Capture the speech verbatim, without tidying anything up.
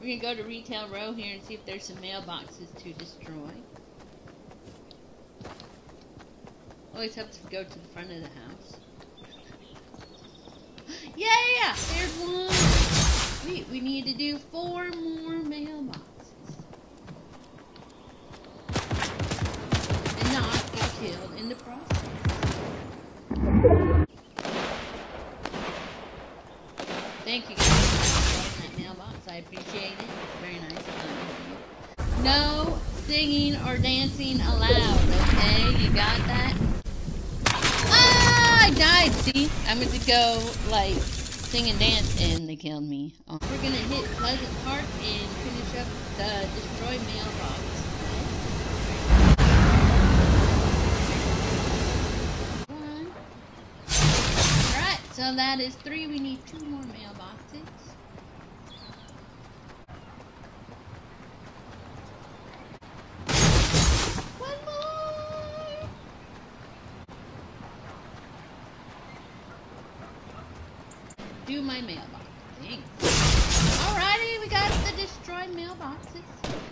We're gonna go to Retail Row here and see if there's some mailboxes to destroy. Always have to go to the front of the house. Yeah, yeah, yeah. There's one. Sweet. We need to do four more mailboxes. And not get killed in the process. Thank you guys for that mailbox. I appreciate it. Very nice. No singing or dancing allowed, okay? You got that? Ah, I died, see? I'm going to go, like, sing and dance, and they killed me. Oh. We're going to hit Pleasant Park and finish up the destroyed mailbox. One. Alright, so that is three. We need two more mailboxes. Do my mailbox. Thanks. Alrighty, we got the destroyed mailboxes.